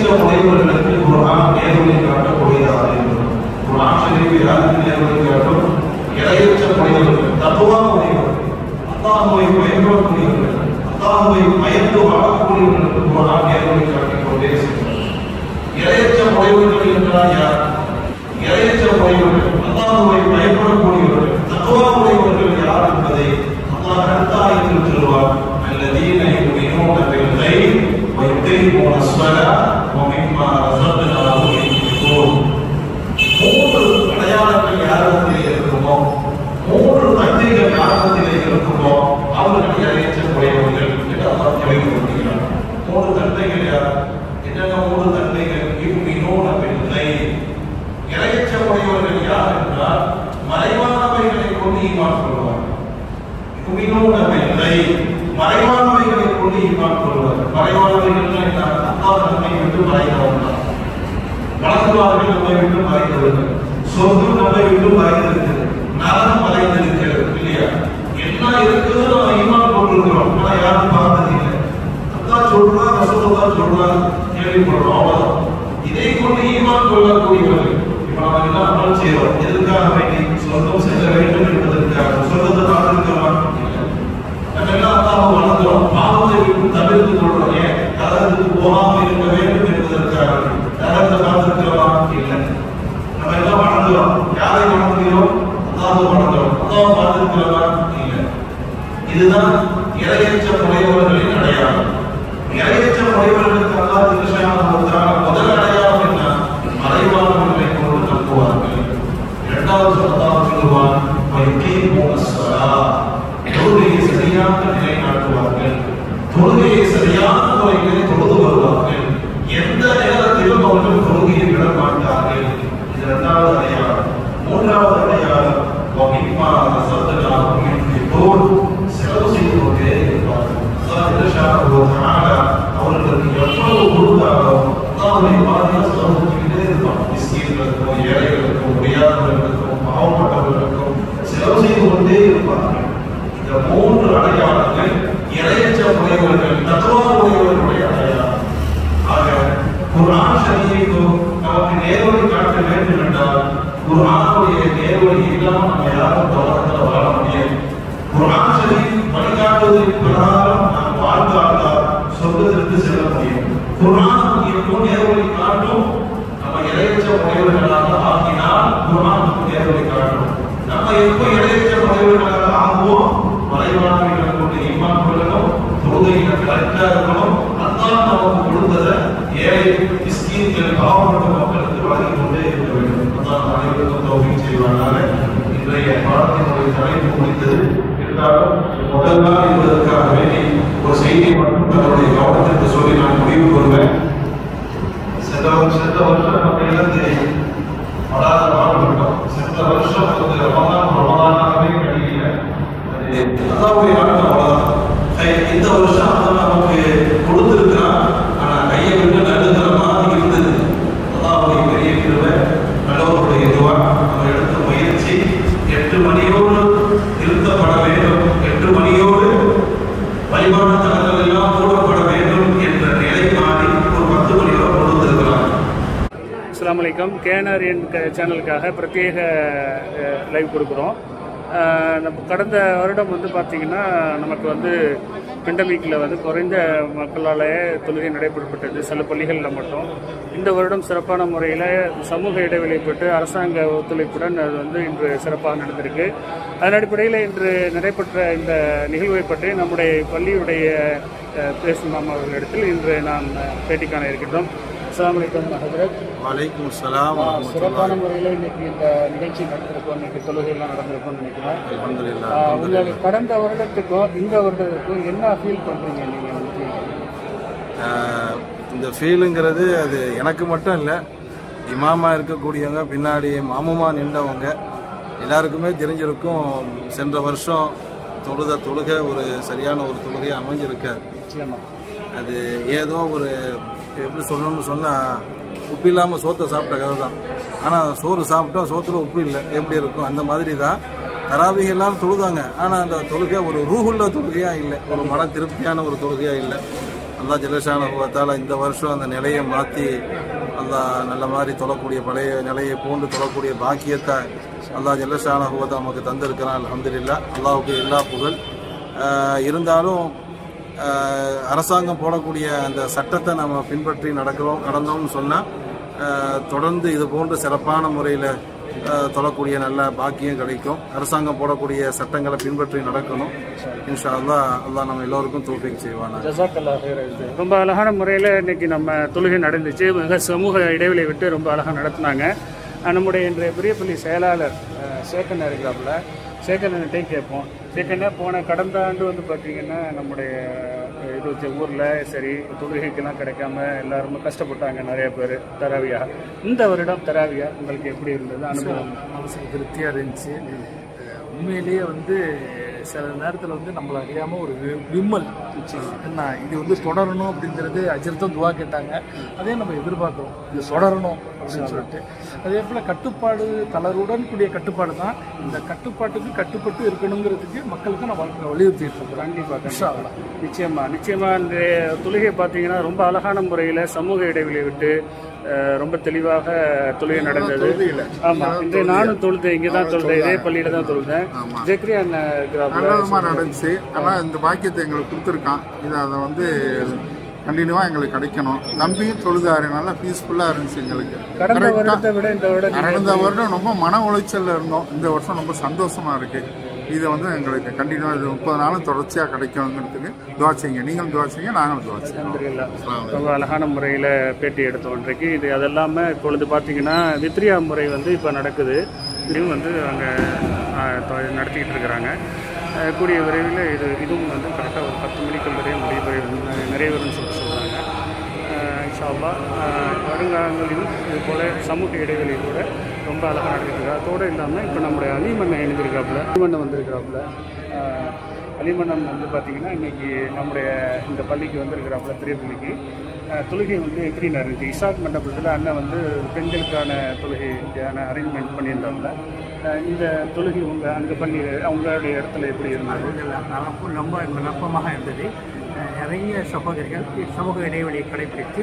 முறைகளுக்கு குர்ஆன் நேர்வழி காட்டக்கூடியதாக இருக்கிறது. குர்ஆன் ஷரீஃப் யாருக்கு நேர்வழி காட்டும்? இறையற்ற முறைகளுக்கு, தக்வா முறைகள், அல்லாஹ்வை பயன்படக்கூடியவர்கள், அல்லாஹ்வை பயந்து வாழக்கூடியவர்களுக்கு குர்ஆன் நேர்வழி காட்டிக் கொண்டே செல்கிறது. இறையற்ற முறைகள் என்றால் யார்? இறையற்ற முறைகள், அல்லாஹ்வை பயப்படக்கூடியவர்கள், தக்வா முறைகள் யார் என்பதை அல்லாஹ் அடுத்த ஆயத்தில் சொல்வார். அல்லதீன யுமினூன பில் கைப் வ யுகீமூன ஸ்ஸலாத் வ மிம்மா ரஸக்னாஹும் யுன்ஃபிகூன். மூன்று அடையாளங்கள் யாரிடத்திலே இருக்குமோ, மூன்று தன்மைகள் யாரிடத்திலே இருக்குமோ அவர்கள் இறையற்ற முறைகள் என்று அல்லாஹ் தெளிவுபடுத்துகிறார். மூன்று தன்மைகள் யார்? என்னென்ன மூன்று தன்மைகள்? யுமினூன பில் கைப், இறையற்ற முறைகள் யார் என்றால் மறைவானவைகளை கொண்டு ஈமான் கொள்வார். யுமினூன பில் கைப், மறைவானவைகளை கொண்டு ஈமான் கொள்வார். மறைவானவைகள் என்ன? அல்லாஹ் நம்மை விட்டு மறைந்தவர்கள், வளர்ந்துவார்கள் நம்மை விட்டு மறைந்தவர்கள், சொர்க்கம் நம்மை விட்டு மறைந்திருக்கிறது, நரகம் மறைந்திருக்கிறது இல்லையா? என்ன இருக்குது நம்ம ஈமான் கொண்டிருக்கிறோம், ஆனா யாரும் பார்த்தது இல்லை. அல்லாஹ் சொல்றான், ரசூலுல்லாஹ் சொல்றான், கேள்விப்படுறோம், அவ்வளவுதான். இதை கொண்டு ஈமான் கொள்ளக்கூடியவர்கள். இப்ப நம்ம என்ன அமல் செய்யறோம்? எதுக்காக வேண்டி? சொர்க்கம் செல்ல வேண்டும் என்பதற்காக. சொர்க்கத்தை பார்த்திருக்கிறோமா? நம்ம எல்லாம் அல்லாஹ் வணங்குறோம், பாவத்தை விட்டு தவிர்த்து கொள்றோம். ஏன்? நரகத்துக்கு போகாமல் இருக்க வேண்டும் என்பதற்காக. நரகத்தை பார்த்திருக்கிறோமா? இல்லை. நம்ம எல்லாம் வணங்குறோம். யாரை வணங்குகிறோம்? அல்லாஹ் வணங்குறோம். அல்லாஹ் பார்த்திருக்கிறோமா? இல்லை. இதுதான் இறையற்ற முறைவர்களின் அடையாளம். இறையற்ற முறைவர்களுக்கு அல்லாஹ் முதல் அடையாளம் என்ன? மறைவானவர்களை கொண்டு நம்புவார்கள். இரண்டாவது அல்லாஹ் சொல்லுவான், தொழுகையை சரியாக நிலைநாட்டுவார்கள், தொழுகையை சரியான முறைகளை தொழுது வருவார்கள், எந்த நேரத்திலும் அவர்கள் தொழுகையை விட மாட்டார்கள். இது இரண்டாவது அடையாளம். மூன்றாவது அடையாளம், செலவு செய்து கொண்டே இருப்பார்கள். அவர்களுக்கு எவ்வளவு கொடுத்தாரோ அல்லாஹ்வுடைய பாதையில் செலவு செஞ்சுக்கிட்டே இருப்பாங்க. மிஸ்கீன்களுக்கும், ஏழைகளுக்கும், முடியாதவர்களுக்கும், பாவப்பட்டவர்களுக்கும் செலவு செய்து கொண்டே இருப்பார்கள். இந்த மூன்று அடையாளங்கள் இறையற்ற முறைவர்கள், தக்வா முறைவர்களுடைய அடையாளம். ஆக குர்ஆன் ஷரீஃப் நமக்கு நேர்வழி காட்ட வேண்டும் என்றால் குர்ஆனுடைய நேர்வழி இல்லாமல் நம்ம யாரும் உலகத்தில் வாழ முடியாது. குர்ஆன் ஷரீஃப் வழிகாட்டுவதன் பிரகாரம் நாம் வாழ்ந்தால்தான் சொர்க்கத்திற்கு செல்ல முடியும். குர்ஆன் எப்போ நேர்வழி காட்டும்? நம்ம இறையற்ற முறைவர்களாக ஆக்கினால் குர்ஆன் நேர்வழி காட்டும். நம்ம எப்போ இறையற்ற முறைவர்களாக ஆகுவோம்? மறைவானவைகளை கொண்டு ஈமான் கொள்ளணும், தொழுகையில கரெக்டா இருக்கணும், அல்லாஹ் நமக்கு கொடுத்ததை ஏழை மிஸ்கீன்கள், பாவப்பட்ட மக்களுக்கு வழங்கி கொண்டே இருக்க வேண்டும். அல்லாஹ் அனைவருக்கும் தௌஃபீக் செய்வானாக. இன்றைய பாடத்தினுடைய தலைப்பு முடித்தது. இருந்தாலும் முதல் நாள் என்பதற்காக வேண்டி ஒரு செய்தியை மட்டும் தன்னுடைய கவனத்திற்கு சொல்லி நான் முடிவு கொள்வேன். சென்ற வருஷம் நம்ம எல்லாம் தெரியும், படாத பாடுபட்டோம். சென்ற வருஷம் வந்து ரமதானாகவே கிடைக்கல. அல்லாஹ்வுடைய நாட்டம் அவ்வளவுதான். இந்த வருஷம் அல்லாஹ் நமக்கு கொடுத்திருக்கிறான். ஆனா கையை விட்டு நடுங்கிற மாதிரி இருந்தது. அல்லாஹ்வுடைய பெரிய கிருபை, நல்லவர்களுடைய துஆ, நம்ம எடுத்த முயற்சி 8 மணியோடு நிறுத்தப்பட வேண்டும், 8 மணியோடு வழிபாடு தலங்கள் எல்லாம் மூடப்பட வேண்டும் என்ற நிலை மாறி ஒரு 10 மணியோடு கொண்டு வந்திருக்கிறார். அஸ்ஸலாமு அலைக்கும். கேனர் சேனலுக்காக பிரத்யேக லைவ் கொடுக்குறோம். நம்ம கடந்த வருடம் வந்து பார்த்திங்கன்னா நமக்கு வந்து பெண்டமிக்கில் வந்து குறைந்த மக்களாலே தொழுகை நடைபெறப்பட்டது சில பள்ளிகளில் மட்டும். இந்த வருடம் சிறப்பான முறையில் சமூக இடைவெளி பெற்று அரசாங்க ஒத்துழைப்புடன் அது வந்து இன்று சிறப்பாக நடந்திருக்கு. அதன் அடிப்படையில் இன்று நடைபெற்ற இந்த நிகழ்வை பற்றி நம்முடைய பள்ளியுடைய பேசும் அவர்களிடத்தில் இன்று நாம் பேட்டி காண இருக்கின்றோம். அஸ்ஸலாமு அலைக்கும் ஹஜ்ரத். வலைக்கும் ஸலாம். சிறப்பான முறையில் இன்னைக்கு இந்த நிகழ்ச்சி நடந்திருக்கும், இன்னைக்கு தொழுகைலாம் நடந்திருக்கும்னு நினைக்கிறேன். அல்ஹம்துலில்லாஹ். உங்களுக்கு கடந்த வருடத்துக்கும் இந்த வருடத்துக்கும் என்ன ஃபீல் பண்ணுறீங்க நீங்கள் வந்து? இந்த ஃபீலுங்கிறது அது எனக்கு மட்டும் இல்லை, இமாமா இருக்கக்கூடியவங்க, பின்னாடி மாமுமா நின்றவங்க எல்லாருக்குமே தெரிஞ்சிருக்கும். சென்ற வருஷம் தொழுகை ஒரு சரியான ஒரு தொழுகை அமைஞ்சிருக்காது. அது ஏதோ ஒரு எப்படி சொல்லணும்னு சொன்னால், உப்பு இல்லாமல் சோத்தை சாப்பிட்ட கதை தான். ஆனால் சோறு சாப்பிட்டா சோத்துல உப்பு இல்லை, எப்படி இருக்கும் அந்த மாதிரி தான். தராவிக எல்லாம் தொழுதாங்க, ஆனால் அந்த தொழுகை ஒரு ரூஹுள்ள தொழுகையாக இல்லை, ஒரு மன திருப்தியான ஒரு தொழுகையாக இல்லை. அல்லாஹ் ஜல்லஷானஹு இந்த வருஷம் அந்த நிலையை மாற்றி அல்லாஹ் நல்ல மாதிரி தொழக்கூடிய பழைய நிலையை போன்று தொழக்கூடிய பாக்கியத்தை அல்லாஹ் ஜல்லஷானஹு நமக்கு தந்திருக்கிறான். அல்ஹம்துலில்லாஹ், அல்லாஹ்வுக்கு எல்லா புகழ். இருந்தாலும் அரசாங்கம் போடக்கூடிய அந்த சட்டத்தை நம்ம பின்பற்றி நடந்தோம்னு சொன்னால் தொடர்ந்து இது போன்று சிறப்பான முறையில் தொழக்கூடிய நல்ல பாக்கியம் கிடைக்கும். அரசாங்கம் போடக்கூடிய சட்டங்களை பின்பற்றி நடக்கணும். இன்ஷா அல்லாஹ், அல்லாஹ் நம்ம எல்லோருக்கும் தௌஃபீக் செய்வானா. ரொம்ப அழகான முறையில் இன்னைக்கு நம்ம தொழுகை நடந்துச்சு. மிக சமூக இடைவெளி விட்டு ரொம்ப அழகாக நடத்தினாங்க. நம்முடைய இன்றைய பெரியப்பள்ளி செயலாளர் சேகன் இருக்கிறாப்புல, சேகன்கிட்டே கேட்போம். சேகன்னா போன கடந்த ஆண்டு வந்து பார்த்தீங்கன்னா நம்முடைய இது ஊரில் சரி தொழுகைக்கெல்லாம் கிடைக்காம எல்லாருமே கஷ்டப்பட்டாங்க நிறைய பேர் தராவியா. இந்த வருடம் தராவியா உங்களுக்கு எப்படி இருந்தது அனுபவம்? மனசுக்கு திருப்தியாக இருந்துச்சு. உண்மையிலேயே வந்து சில நேரத்தில் வந்து நம்மளை அறியாமல் ஒரு விம்மல் என்ன இது வந்து தொடரணும் அப்படிங்கிறது அஜர்த்தும் துவா கேட்டாங்க. அதே நம்ம எதிர்பார்க்குறோம் இது தொடரணும் அப்படின்னு சொல்லிட்டு. அதே போல் கட்டுப்பாடு தளர்வுடன் கூடிய கட்டுப்பாடு தான். இந்த கட்டுப்பாட்டுக்கு கட்டுப்பட்டு இருக்கணுங்கிறதுக்கு மக்களுக்கு நம்ம வலியுறுத்திட்டு இருக்கோம். கண்டிப்பாக நிச்சயமாக இந்த தொழுகை பார்த்தீங்கன்னா ரொம்ப அழகான முறையில் சமூக இடைவெளியை விட்டு ரொம்ப தெளிவாக தொழுகை நடந்தது. ஆமாம், இன்றைய நானும் தொழுதேன், இங்கே தான் தொழுதேன், இதே பள்ளியில தான் தொழுதேன். ஜெக்ரியா நடந்துச்சு. ஆனால் இந்த பாக்கியத்தை எங்களுக்கு கொடுத்துருக்கான். இதை அதை வந்து கண்டினியூவாக எங்களுக்கு கிடைக்கணும். நம்பியும் தொழுதாரு, நல்லா பீஸ்ஃபுல்லாக இருந்துச்சு எங்களுக்கு. கடந்த வருடம் ரொம்ப மன உளைச்சலில் இருந்தோம். இந்த வருஷம் ரொம்ப சந்தோஷமா இருக்கு. இதை வந்து எங்களுக்கு கண்டினியூவாக இது 30 நாளும் தொடர்ச்சியாக கிடைக்கணுங்கிறதுக்கு துவா செய்யுங்க. நீங்களும் துவா செய்யுங்க, நாங்களும் துவா செய்யுங்க. ரொம்ப அழகான முறையில் பேட்டி எடுத்தோம் இன்றைக்கு. இது அதெல்லாமல் இப்பொழுது பார்த்தீங்கன்னா வித்ரியா முறை வந்து இப்போ நடக்குது. இதுவும் வந்து அங்கே நடத்திக்கிட்டு இருக்கிறாங்க. கூடிய விரைவில் இதுவும் வந்து கரெக்டாக ஒரு 10 மணிக்கு வரை நிறைவேறும்னு சொல்கிறாங்க. இன்ஷா அல்லாஹ் வருங்காலங்களில் இது போல் சமூக இடைவெளி கூட ரொம்ப அழகாக நடத்திட்டு. அதோடு இல்லாமல் இப்போ நம்முடைய அலிமண்ணை இணைந்திருக்காப்புல, அலிமண்ணை வந்திருக்கிறாப்புல. அலிமண்ணன் வந்து பார்த்திங்கன்னா இன்றைக்கி நம்முடைய இந்த பள்ளிக்கு வந்திருக்கிறாப்புல, பெரிய பள்ளிக்கு. தொழுகை வந்து எப்படி நடந்துச்சு? இசாக் மண்டபத்தில் அண்ணன் வந்து பெண்களுக்கான தொழுகைக்கான அரேஞ்ச்மெண்ட் பண்ணியிருந்தாப்புல. இந்த தொழுகை உங்கள் அங்கே பண்ணி அவங்களுடைய இடத்துல எப்படி இருந்தது? ரொம்ப நம்பமாக இருந்தது. நிறைய சகோதரிகள் சமூக இடைவெளியை கடைபிடித்து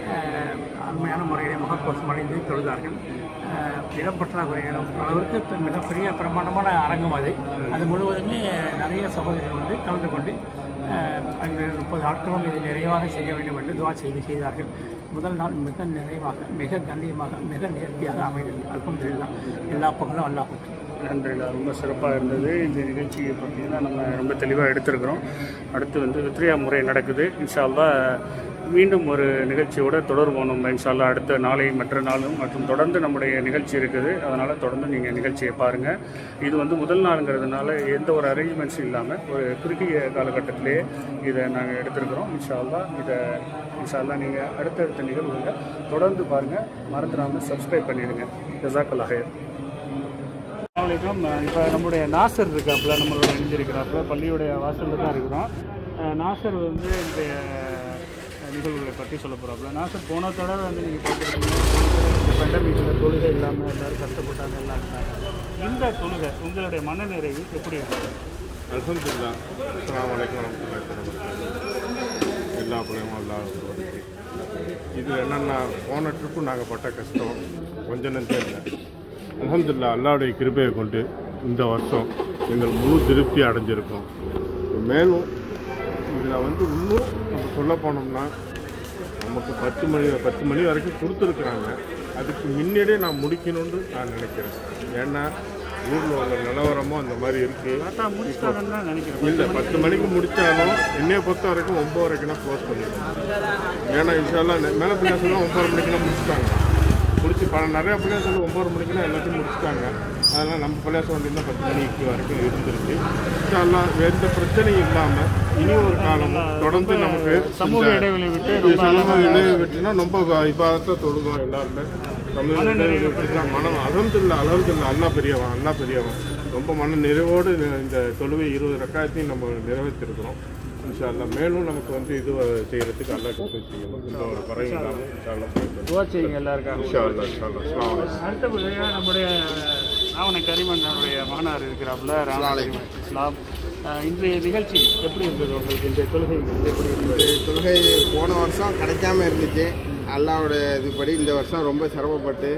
அருமையான முறையில் முகக்கவசம் அடைந்து தொழுதார்கள். இடம் பற்றாக்குறையான அளவிற்கு மிகப்பெரிய பிரமாண்டமான அரங்கம் அது முழுவதுமே நிறைய சகோதரிகள் வந்து கலந்து கொண்டு அந்த 30 நாட்களும் இதை நிறைவாக செய்ய வேண்டும் என்று துவா செய்தார்கள். முதல் நாள் மிக நிறைவாக, மிக கண்ணியமாக, மிக நேர்த்தியாக அமைந்தது. அல்ஹம்துலில்லாஹ், எல்லா பக்கமும் அல்லாஹ் அல்ஹம்துலில்லாஹ் ரொம்ப சிறப்பாக இருந்தது. இந்த நிகழ்ச்சியை பார்த்தீங்கன்னா நம்ம ரொம்ப தெளிவாக எடுத்திருக்கிறோம். அடுத்து வந்து வித்ரியா முறை நடக்குது. இன்ஷா அல்லாஹ் மீண்டும் ஒரு நிகழ்ச்சியோடு தொடர்வோம் நம்ம இன்ஷா அல்லாஹ். அடுத்த நாளை மற்ற நாளும் மற்றும் தொடர்ந்து நம்முடைய நிகழ்ச்சி இருக்குது. அதனால் தொடர்ந்து நீங்கள் நிகழ்ச்சியை பாருங்கள். இது வந்து முதல் நாளுங்கிறதுனால எந்த ஒரு அரேஞ்ச்மெண்ட்ஸும் இல்லாமல் ஒரு குறுகிய காலகட்டத்திலே இதை நாங்கள் எடுத்திருக்கிறோம். இன்ஷா அல்லாஹ் நீங்கள் அடுத்தடுத்த நிகழ்வுகளை தொடர்ந்து பாருங்கள். மறந்துடாமல் சப்ஸ்கிரைப் பண்ணிடுங்க. ஜஸாக்கல்லாஹ் ஹைர். அஸ்ஸலாமு அலைக்கும். இப்போ நம்முடைய நாசர் இருக்காப்புல, நம்மளோட இணைஞ்சிருக்கிறாப்புல, பள்ளியுடைய வாசலில் தான் இருக்கிறோம். நாசர் வந்து இந்த நிகழ்வுகளை பற்றி சொல்ல போகிறாப்புல. நாசர் போன தடவை வந்து நீங்கள் பார்த்துருக்கீங்க, பெண்டமிக்கில் தொழுகை இல்லாமல் எல்லோரும் கஷ்டப்பட்டாங்க, எல்லாம் இருந்தாங்க. இந்த தொழுகை உங்களுடைய மனநிறைவு எப்படி இருந்தது? அல்ஹம்துலில்லாஹ். அஸ்ஸலாமு அலைக்கும் வரஹ்மத்துல்லாஹி வபரகாத்துஹு. எல்லா பிள்ளையும் எல்லாம் இது என்னென்னா போன ட்ரிப்பு நாங்கள் பட்ட கஷ்டம் கொஞ்சம் நஞ்சம் இல்லை. அல்ஹம்துலில்லாஹ், அல்லாஹ்வுடைய கிருபையை கொண்டு இந்த வருஷம் எங்கள் முழு திருப்தி அடைஞ்சிருக்கோம். மேலும் இதில் வந்து இன்னும் நம்ம சொல்ல போனோம்னா நமக்கு 10 மணி வரைக்கும் கொடுத்துருக்குறாங்க. அதுக்கு முன்னாடியே நான் முடிக்கணும்னு நான் நினைக்கிறேன். ஏன்னா ஊரில் உள்ள நிலவரமும் அந்த மாதிரி இருக்குது. இல்லை 10 மணிக்கு முடித்தாலும் என்னையை பொறுத்த வரைக்கும் 9 வரைக்கும் க்ளோஸ் பண்ணிடுவோம். ஏன்னா இன்ஷால்லாம் மேலே பிள்ளையாசெல்லாம் 9 மணிக்கெல்லாம் முடிச்சுட்டாங்க. நிறையா பிள்ளையாசல் 9 மணிக்கெல்லாம் எல்லாத்தையும் முடிச்சுட்டாங்க. அதனால் நம்ம பிள்ளையாசம் வண்டியில் 10 மணிக்கு வரைக்கும் இருந்துருக்கு. இன்ஷால்லாம் எந்த பிரச்சனையும் இல்லாமல் இனி ஒரு காலம் தொடர்ந்து நமக்கு சமூக இடைவெளி விட்டுனா ரொம்ப இப்பாக தொழுதும் எல்லாருமே சமூக இடைவெளி விட்டுனா மனம் அல்ஹம்துலில்லாஹ் அல்லா பெரியவன் ரொம்ப மன நிறைவோடு இந்த தொழுவை 20 ரக்காயத்தையும் நம்ம நிறைவேற்றிருக்கிறோம். இன்ஷா அல்லாஹ் மேலும் நமக்கு வந்து இது செய்யறதுக்கு அல்லாஹ் செய்யணும். இந்த ஒரு குறையும் இல்லாமல் இன்ஷா அல்லாஹ் துவா செய்யுங்க எல்லாருக்கும். இன்ஷா அல்லாஹ். அடுத்தபடியாக நம்முடைய அவனை கரிமன்னனுடைய மகனார் இருக்கிறாப்புல இஸ்லாம். இன்றைய நிகழ்ச்சி எப்படி இருந்தது உங்களுக்கு? இந்த தொழுகை எப்படி இருந்தது? தொழுகை போன வருஷம் கிடைக்காம இருந்துச்சு. அல்லாவோட இதுபடி இந்த வருஷம் ரொம்ப சிரமப்பட்டு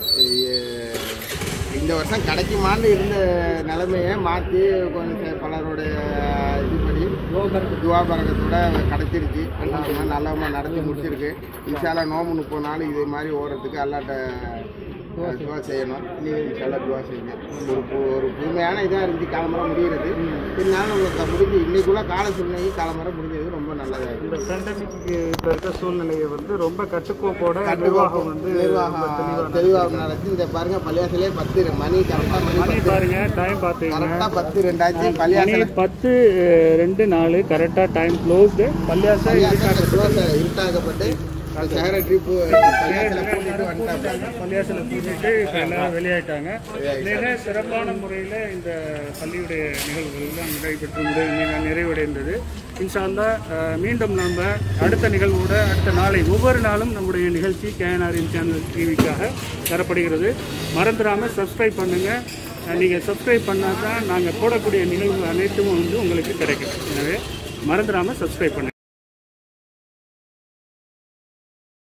இந்த வருஷம் கிடைக்குமான்னு இருந்த நிலைமையை மாற்றி கொஞ்சம் பலருடைய இதுபடி துவா பரகத்தோட கிடைச்சிருச்சு. நல்லவமாக நடத்தி முடிச்சிருக்கு. இன்ஷால்லா நோம்பு 30 நாள் இது மாதிரி ஓடுறதுக்கு அல்லாட்ட துவா செய்யணும். நீங்கள் இன்ஷால்லா துவா செய்யுங்க. ஒரு புதுமையான இதாக இருந்துச்சு காலம்பரை முடிகிறது. இருந்தாலும் உங்களுக்கு முடிஞ்சு இன்னைக்குள்ள கால சூழ்நிலை காலம்பரை முடிஞ்சது ரொம்ப நல்லதாக இருக்குது. இந்த பேண்டமிக் இப்போ இருக்க சூழ்நிலையை வந்து ரொம்ப கட்டுக்கோப்போட நிர்வாகம் வந்து தெளிவாக நடத்தி இந்த பாருங்க பள்ளியாசலே 10 மணி கரெக்டாக மணி பாருங்க டைம் பார்த்தீங்கன்னா கரெக்டாக 10:02 ஆச்சு. பள்ளியாசல் 10:02 கரெக்டாக டைம் க்ளோஸ்டு. பள்ளியாசல் இருட்டாக்கப்பட்டு செக்ரட்டரி பள்ளியாசலை பூட்டிட்டு இப்போ எல்லாரும் வெளியாயிட்டாங்க. மிக சிறப்பான முறையில் இந்த பள்ளியுடைய நிகழ்வுகள்லாம் நடைபெற்று நிறைவடைந்தது. இன்ஷா அல்லாஹ் மீண்டும் நம்ம அடுத்த நிகழ்வோட அடுத்த நாளை ஒவ்வொரு நாளும் நம்முடைய நிகழ்ச்சி கேஎன்ஆரின் சேனல் டிவிக்காக தரப்படுகிறது. மறந்துடாமல் சப்ஸ்கிரைப் பண்ணுங்கள். நீங்கள் சப்ஸ்கிரைப் பண்ணால் தான் நாங்கள் போடக்கூடிய நிகழ்வு அனைத்தும் வந்து உங்களுக்கு கிடைக்கும். எனவே மறந்துடாமல் சப்ஸ்கிரைப் பண்ணுங்கள்.